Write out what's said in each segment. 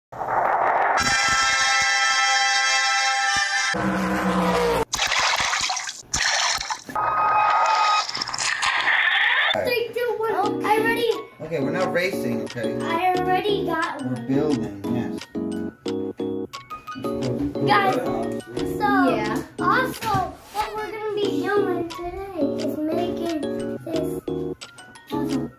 3, 2, 1. Oh, I already. Okay, we're not racing, okay? I already got one. We're building, yes. Guys, so yeah. Also, what we're gonna be doing today is making this puzzle.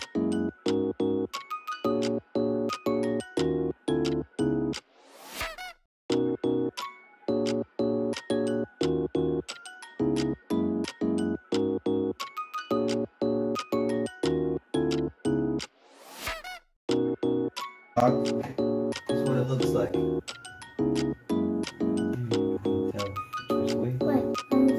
That's what it looks like. What?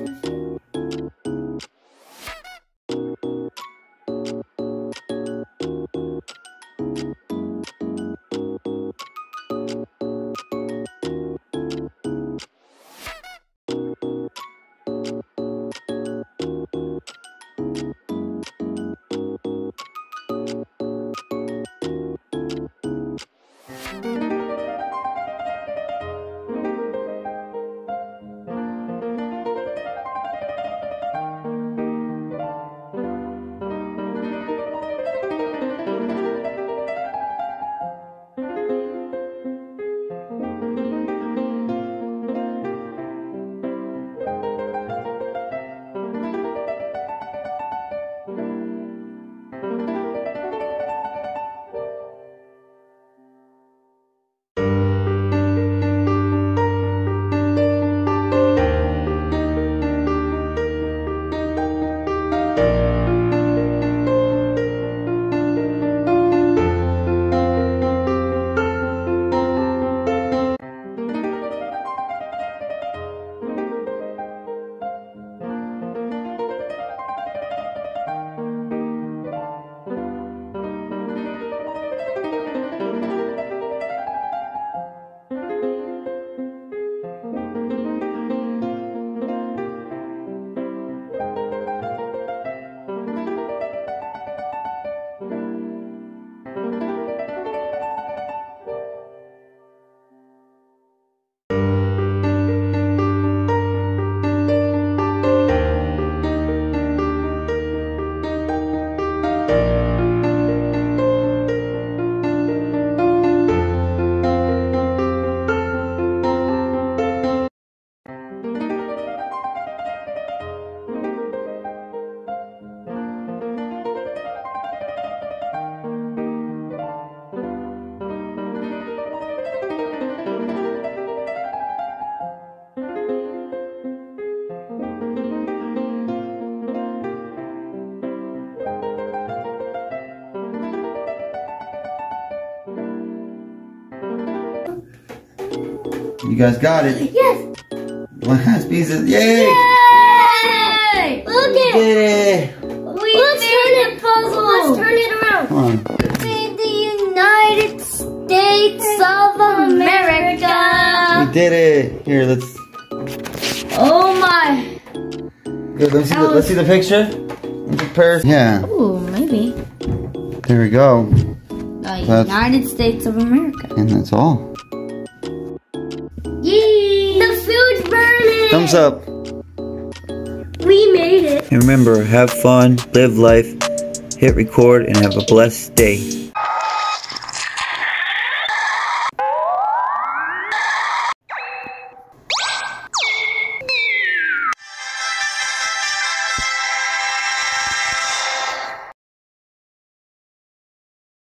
You guys got it. Yes. Last pieces. Yay! Yay! Look We did it. Let's turn it puzzle. Let's turn it around. Come on. In the United States of America. We did it. Here, let's. Oh my. Good. Let's see the picture. Compare. Yeah. Ooh, maybe. There we go. The United States of America. And that's all. Yay! The food's burning! Thumbs up. We made it. And remember, have fun, live life, hit record, and have a blessed day.